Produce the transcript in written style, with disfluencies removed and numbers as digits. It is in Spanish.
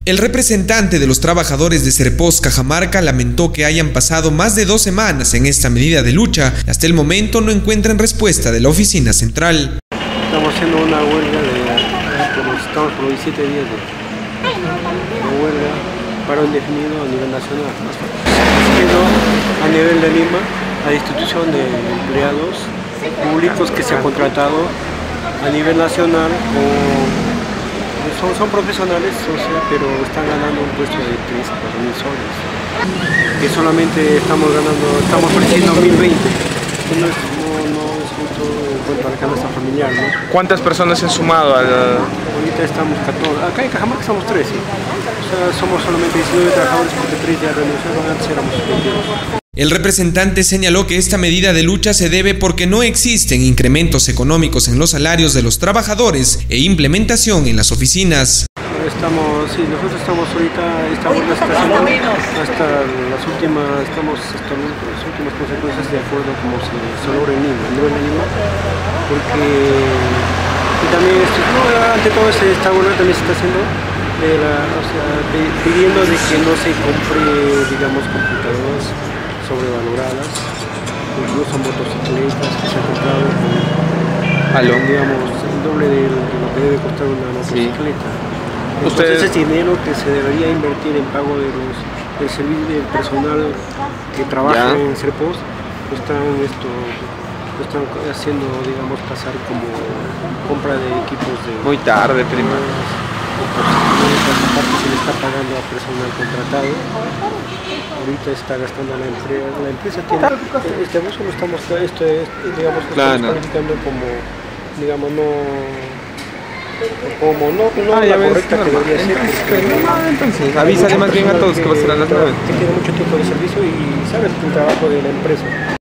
El representante de los trabajadores de Serpos Cajamarca lamentó que hayan pasado más de 2 semanas en esta medida de lucha y hasta el momento no encuentran respuesta de la oficina central. Estamos haciendo una huelga estamos por los 17 días de huelga, paro indefinido a nivel nacional. A nivel de Lima, la institución de empleados públicos que se han contratado a nivel nacional son profesionales, pero están ganando un puesto de 3 a 4 mil soles. Que solamente estamos ofreciendo 1020. No es justo en cuanto a la canasta familiar, ¿no? ¿Cuántas personas se han sumado al...? Ahorita estamos 14. Acá en Cajamarca somos 13. O sea, somos solamente 19 trabajadores porque 3 ya renunciaron, antes éramos 22. El representante señaló que esta medida de lucha se debe porque no existen incrementos económicos en los salarios de los trabajadores e implementación en las oficinas. Nosotros estamos ahorita, esta huelga está haciendo hasta las últimas consecuencias de acuerdo como se logra en Lima, a nivel de Lima, porque también ante todo esta huelga también se está haciendo pidiendo de que no se compre, digamos, computadoras sobrevaloradas, incluso motocicletas que se han comprado con, digamos, el doble de lo que debe costar una motocicleta. Entonces ese dinero que se debería invertir en pago del servicio del personal que trabaja en Serpos, lo están haciendo, digamos, pasar como compra de equipos de... Muy tarde, prima. Aparte se le está pagando a personal contratado. Ahorita está gastando la empresa tiene este abuso, lo estamos calificando como, digamos, la correcta que debería ser. Entonces, avísale más bien a todos que va a ser a las 9. Que tiene mucho tiempo de servicio y sabe el trabajo de la empresa.